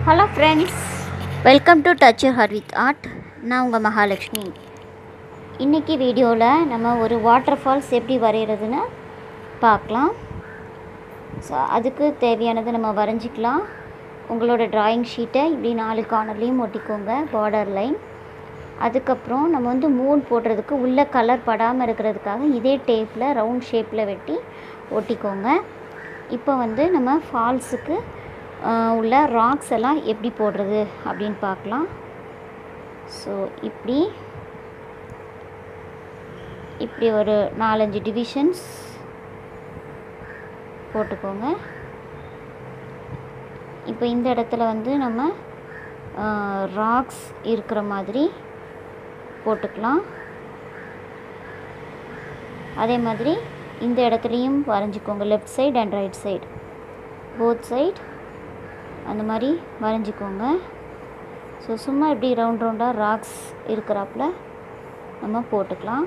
Hello friends, welcome to touch your heart with art. நான் உங்கள் மகாலட்சுமி. இன்றைக்கி வீடியோவில் நம்ம ஒரு வாட்டர் ஃபால்ஸ் எப்படி வரைகிறதுன்னு பார்க்கலாம். ஸோ அதுக்கு தேவையானது நம்ம வரைஞ்சிக்கலாம். உங்களோட ட்ராயிங் ஷீட்டை இப்படி 4 கார்னர்லேயும் ஒட்டிக்கோங்க, பார்டர் லைன். அதுக்கப்புறம் நம்ம மூன் போடுறதுக்கு உள்ளே கலர் படாமல் இருக்கிறதுக்காக இதே டேப்பில் ரவுண்ட் ஷேப்பில் வெட்டி ஒட்டிக்கோங்க. இப்போ நம்ம ஃபால்ஸுக்கு உள்ள ராக்ஸ் எல்லாம் எப்படி போடுறது அப்படின்னு பார்க்கலாம். ஸோ இப்படி ஒரு 4-5 டிவிஷன்ஸ் போட்டுக்கோங்க. இப்போ இந்த இடத்துல நம்ம ராக்ஸ் இருக்கிற மாதிரி போட்டுக்கலாம். அதே மாதிரி இந்த இடத்துலையும் வரைஞ்சிக்கோங்க, left side and right side, both side அந்த மாதிரி வரைஞ்சிக்கோங்க. ஸோ சும்மா இப்படி ரவுண்டாக ராக்ஸ் இருக்கிறாப்புல நம்ம போட்டுக்கலாம்.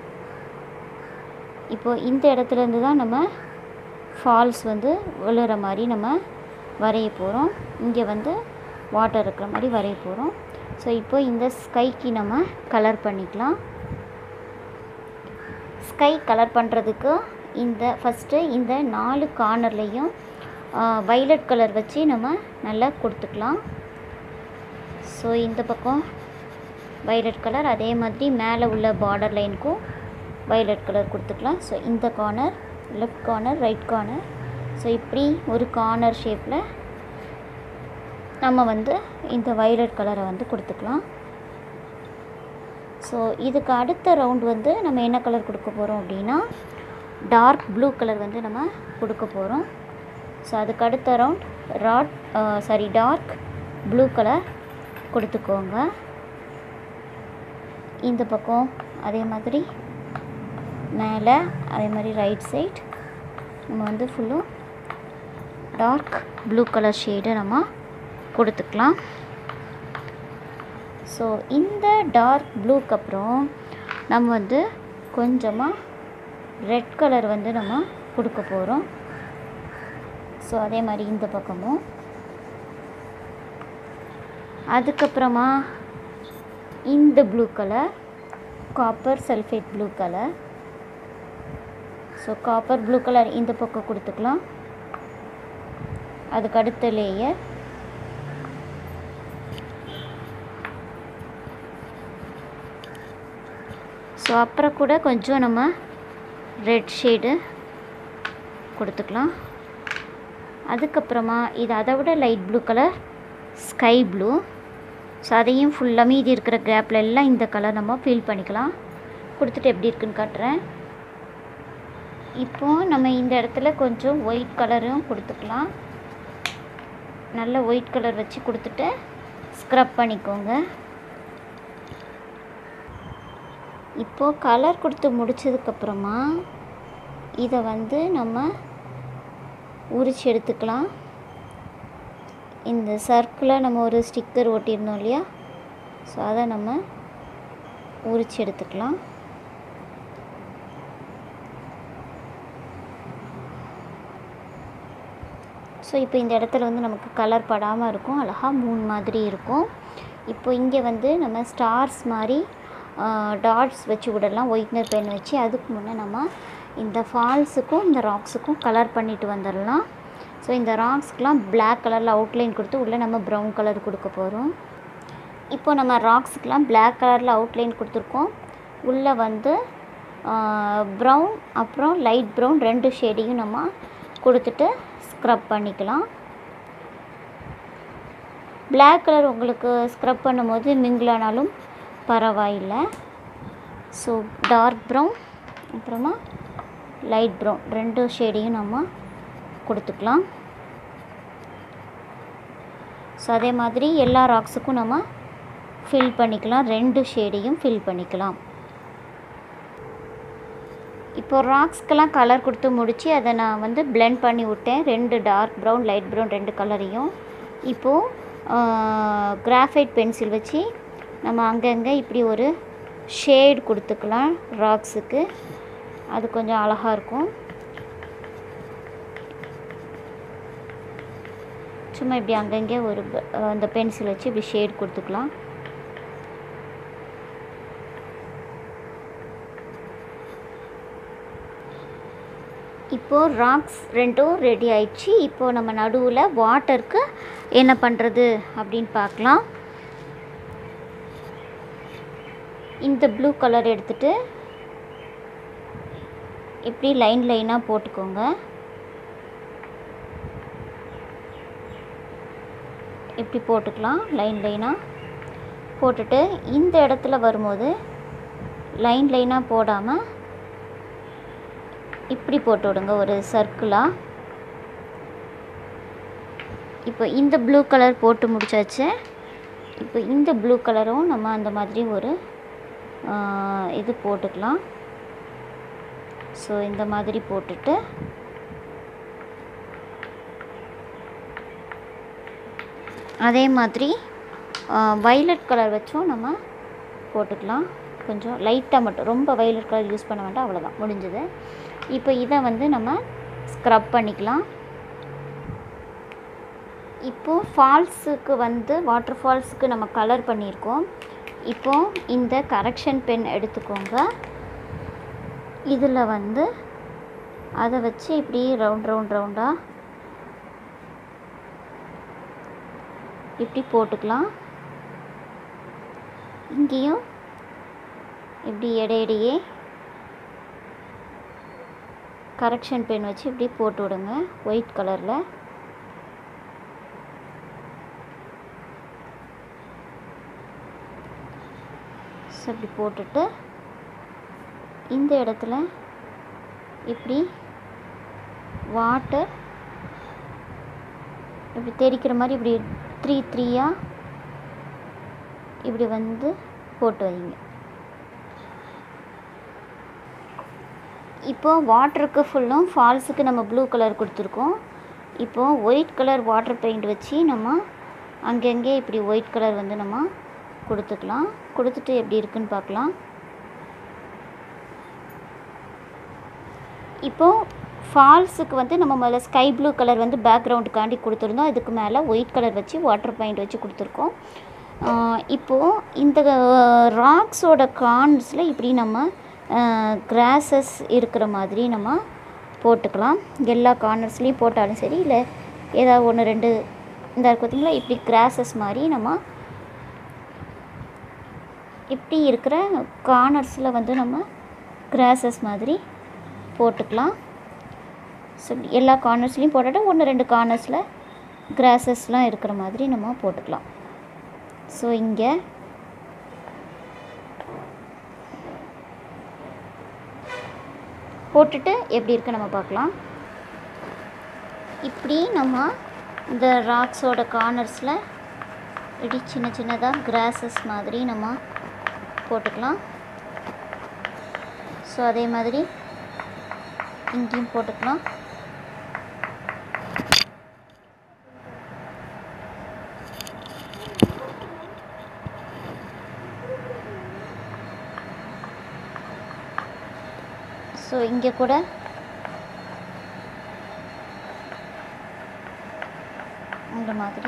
இப்போது இந்த இடத்துலேருந்து தான் நம்ம ஃபால்ஸ் விழுற மாதிரி நம்ம வரைய போகிறோம். இங்கே வாட்டர் இருக்கிற மாதிரி வரைய போகிறோம். ஸோ இப்போ இந்த ஸ்கைக்கு நம்ம கலர் பண்ணிக்கலாம். ஸ்கை கலர் பண்ணுறதுக்கு ஃபஸ்ட்டு இந்த 4 கார்னர்லேயும் வைலட் கலர் வச்சு நம்ம நல்லா கொடுத்துக்கலாம். ஸோ இந்த பக்கம் வைலட் கலர், அதே மாதிரி மேலே உள்ள பார்டர் லைனுக்கும் வைலட் கலர் கொடுத்துக்கலாம். ஸோ இந்த corner, left corner, right corner, so இப்படி ஒரு கார்னர் ஷேப்பில் நம்ம இந்த வைலட் கலரை கொடுத்துக்கலாம். ஸோ இதுக்கு அடுத்த ரவுண்ட் நம்ம என்ன கலர் கொடுக்க போகிறோம் அப்படின்னா டார்க் ப்ளூ கலர் நம்ம கொடுக்க போகிறோம். ஸோ அதுக்கு அடுத்த ரவுண்ட் டார்க் ப்ளூ கலர் கொடுத்துக்கோங்க. இந்த பக்கம் அதே மாதிரி மேலே, அதே மாதிரி ரைட் சைட் நம்ம ஃபுல்லும் டார்க் ப்ளூ கலர் ஷேடு நம்ம கொடுத்துக்கலாம். ஸோ இந்த டார்க் ப்ளூக்கு அப்புறம் நம்ம கொஞ்சமாக ரெட் கலர் நம்ம கொடுக்க போகிறோம். ஸோ அதே மாதிரி இந்த பக்கமும், அதுக்கப்புறமா இந்த blue colour, copper sulphate blue colour. So copper blue colour இந்த பக்கம் கொடுத்துக்கலாம். அதுக்கு அடுத்த லேயர் ஸோ அப்புறம் கூட கொஞ்சம் நம்ம ரெட் ஷேடு கொடுத்துக்கலாம். அதுக்கப்புறமா இது அதை விட light blue colour, sky blue. So அதையும் ஃபுல்லாக மீதி இருக்கிற கேப்பில் எல்லாம் இந்த கலர் நம்ம ஃபில் பண்ணிக்கலாம். கொடுத்துட்டு எப்படி இருக்குன்னு காட்டுறேன். இப்போது நம்ம இந்த இடத்துல கொஞ்சம் ஒயிட் கலரும் கொடுத்துக்கலாம். நல்ல ஒயிட் கலர் வச்சு கொடுத்துட்டு ஸ்க்ரப் பண்ணிக்கோங்க. இப்போது கலர் கொடுத்து முடித்ததுக்கப்புறமா இதை நம்ம உரிச்சு எடுத்துக்கலாம். இந்த சர்க்கிளில் நம்ம ஒரு ஸ்டிக்கர் ஒட்டியிருந்தோம் இல்லையா, ஸோ அதை நம்ம உரிச்சு எடுத்துக்கலாம். ஸோ இப்போ இந்த இடத்துல நமக்கு கலர் படாமல் இருக்கும், அழகாக மூன் மாதிரி இருக்கும். இப்போ இங்கே நம்ம ஸ்டார்ஸ் மாதிரி டாட்ஸ் வச்சு விடலாம், ஒயிட்னர் பென் வச்சு. அதுக்கு முன்னே நம்ம இந்த ஃபால்ஸுக்கும் இந்த ராக்ஸுக்கும் கலர் பண்ணிட்டு வந்துடலாம். ஸோ இந்த ராக்ஸ்க்கெலாம் பிளாக் கலரில் அவுட்லைன் கொடுத்து உள்ளே நம்ம ப்ரௌன் கலர் கொடுக்க போகிறோம். இப்போ நம்ம ராக்ஸுக்கெலாம் பிளாக் கலரில் அவுட்லைன் கொடுத்துருக்கோம். உள்ளே ப்ரௌன் அப்புறம் லைட் ப்ரௌன் 2 ஷேடையும் நம்ம கொடுத்துட்டு ஸ்க்ரப் பண்ணிக்கலாம். பிளாக் கலர் உங்களுக்கு ஸ்க்ரப் பண்ணும்போது மிங்கிளானாலும் பரவாயில்லை. ஸோ டார்க் ப்ரௌன் அப்புறமா லைட் ப்ரௌன் 2 ஷேடையும் நம்ம கொடுத்துக்கலாம். ஸோ அதே மாதிரி எல்லா ராக்ஸுக்கும் நம்ம ஃபில் பண்ணிக்கலாம், 2 ஷேடையும் ஃபில் பண்ணிக்கலாம். இப்போ ராக்ஸ்க்கெல்லாம் கலர் கொடுத்து முடித்து அதை நான் பிளெண்ட் பண்ணி விட்டேன், 2 டார்க் ப்ரௌன் லைட் ப்ரௌன் 2 கலரையும். இப்போது கிராஃபைட் பென்சில் வச்சு நம்ம அங்கங்கே இப்படி ஒரு ஷேட் கொடுத்துக்கலாம் ராக்ஸுக்கு. அது கொஞ்சம் அழகாக இருக்கும். சும்மா இப்படி அங்கங்கே ஒரு அந்த பென்சில் வச்சு இப்படி ஷேட் கொடுத்துக்கலாம். இப்போது ராக்ஸ் ரெண்டும் ரெடி ஆயிடுச்சு. இப்போது நம்ம நடுவில் வாட்டருக்கு என்ன பண்ணுறது அப்படின்னு பார்க்கலாம். இந்த ப்ளூ கலர் எடுத்துகிட்டு இப்படி லைன் லைனாக போட்டுக்கோங்க. இப்படி போட்டுக்கலாம் லைன் லைனாக போட்டுட்டு இந்த இடத்துல வரும்போது லைன் லைனாக போடாமல் இப்படி போட்டு விடுங்க ஒரு சர்க்கிளாக. இப்போ இந்த ப்ளூ கலர் போட்டு முடிச்சாச்சு. இப்போ இந்த ப்ளூ கலரும் நம்ம அந்த மாதிரி ஒரு இது போட்டுக்கலாம். ஸோ இந்த மாதிரி போட்டுட்டு அதே மாதிரி வைலட் கலர் வச்சும் நம்ம போட்டுக்கலாம். கொஞ்சம் லைட்டாக மட்டும், ரொம்ப வைலட் கலர் யூஸ் பண்ண வேண்டாம், அவ்வளோதான், முடிஞ்சது. இப்போ இதை வந்து நம்ம ஸ்க்ரப் பண்ணிக்கலாம். இப்போது ஃபால்ஸுக்கு வந்து வாட்டர் ஃபால்ஸுக்கு நம்ம கலர் பண்ணியிருக்கோம். இப்போது இந்த கரெக்ஷன் பென் எடுத்துக்கோங்க. இதில் வந்து அதை வச்சு இப்படி ரவுண்டாக இப்படி போட்டுக்கலாம். இங்கேயும் இப்படி இடையிடையே கரெக்ஷன் பென் வச்சு இப்படி போட்டு விடுங்க ஒயிட் கலரில். ஸோ இப்படி போட்டுட்டு இந்த இடத்துல இப்படி வாட்டர் இப்படி தெரிக்கிற மாதிரி இப்படி 3 இப்படி வந்து போட்டு வைங்க. இப்போது வாட்டருக்கு ஃபுல்லும் ஃபால்ஸுக்கு நம்ம ப்ளூ கலர் கொடுத்துருக்கோம். இப்போது ஒயிட் கலர் வாட்டர் பெயிண்ட் வச்சு நம்ம அங்கங்கே இப்படி ஒயிட் கலர் வந்து நம்ம கொடுத்துக்கலாம். கொடுத்துட்டு எப்படி இருக்குன்னு பார்க்கலாம். இப்போது ஃபால்ஸுக்கு வந்து நம்ம முதல்ல ஸ்கை ப்ளூ கலர் வந்து பேக்ரவுண்டுக்காண்டி கொடுத்துருந்தோம். இதுக்கு மேலே ஒயிட் கலர் வச்சு வாட்டர் பெயிண்ட் வச்சு கொடுத்துருக்கோம். இப்போது இந்த ராக்ஸோட கார்னர்ஸில் இப்படி நம்ம கிராஸஸ் இருக்கிற மாதிரி நம்ம போட்டுக்கலாம். எல்லா கார்னர்ஸ்லேயும் போட்டாலும் சரி, இல்லை ஏதாவது 1-2 இந்த பார்த்தீங்களா, இப்படி கிராஸஸ் மாதிரி நம்ம இப்படி இருக்கிற கார்னர்ஸில் வந்து நம்ம கிராஸஸ் மாதிரி போட்டுக்கலாம். ஸோ எல்லா கார்னர்ஸ்லேயும் போட்டுட்டு 1-2 கார்னர்ஸில் கிராஸஸ்லாம் இருக்கிற மாதிரி நம்ம போட்டுக்கலாம். ஸோ இங்கே போட்டுட்டு எப்படி இருக்கு நம்ம பார்க்கலாம். இப்படி நம்ம இந்த ராக்ஸோட கார்னர்ஸில் இப்படி சின்னதாக கிராஸஸ் மாதிரி நம்ம போட்டுக்கலாம். ஸோ அதே மாதிரி இங்கேயும் போட்டுக்கலாம். ஸோ இங்கே கூட இந்த மாதிரி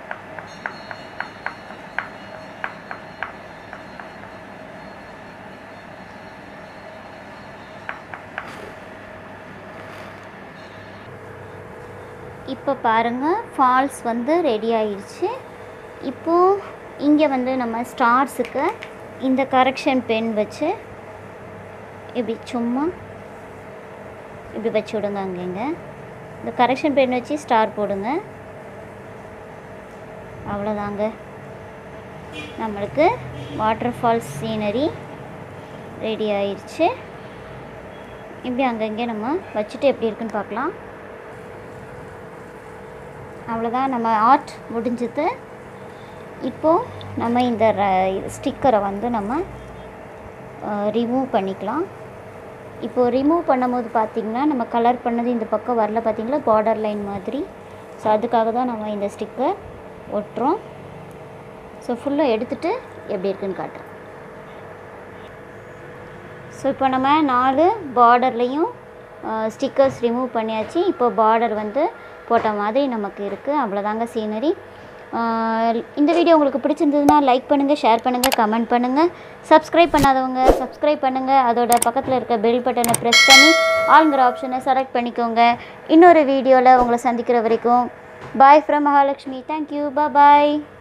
இப்போ பாருங்கள், ஃபால்ஸ் வந்து ரெடி ஆயிடுச்சு. இப்போது இங்கே வந்து நம்ம ஸ்டார்ஸுக்கு இந்த கரெக்ஷன் பென் வச்சு இப்படி சும்மா இப்படி வச்சு விடுங்க. அங்கங்கே இந்த கரெக்ஷன் பென் வச்சு ஸ்டார் போடுங்க. அவ்வளோதாங்க, நம்மளுக்கு வாட்டர் ஃபால்ஸ் சீனரி ரெடி ஆயிடுச்சு. இப்படி அங்கங்கே நம்ம வச்சுட்டு எப்படி இருக்குன்னு பார்க்கலாம். அவ்வளோதான், நம்ம ஆர்ட் முடிஞ்சது. இப்போது நம்ம இந்த ஸ்டிக்கரை வந்து நம்ம ரிமூவ் பண்ணிக்கலாம். இப்போது ரிமூவ் பண்ணும்போது பார்த்திங்கன்னா நம்ம கலர் பண்ணது இந்த பக்கம் வரல, பார்த்திங்களா, பார்டர் லைன் மாதிரி. ஸோ அதுக்காக தான் நம்ம இந்த ஸ்டிக்கர் ஒட்டுறோம். ஸோ ஃபுல்லாக எடுத்துகிட்டு எப்படி இருக்குன்னு காட்டுறேன். ஸோ இப்போ நம்ம 4 பார்டர்லேயும் ஸ்டிக்கர்ஸ் ரிமூவ் பண்ணியாச்சு. இப்போ பார்டர் வந்து போட்ட மாதிரி நமக்கு இருக்குது. அவ்வளோதாங்க சீனரி. இந்த வீடியோ உங்களுக்கு பிடிச்சிருந்ததுன்னா லைக் பண்ணுங்கள், ஷேர் பண்ணுங்கள், கமெண்ட் பண்ணுங்கள். சப்ஸ்கிரைப் பண்ணாதவங்க சப்ஸ்கிரைப் பண்ணுங்கள். அதோட பக்கத்தில் இருக்க பெல் பட்டனை ப்ரெஸ் பண்ணி ஆல்ங்கிற ஆப்ஷனை செலக்ட் பண்ணிக்கோங்க. இன்னொரு வீடியோவில் உங்களை சந்திக்கிற வரைக்கும் bye from Mahalakshmi. Thank you. Bye.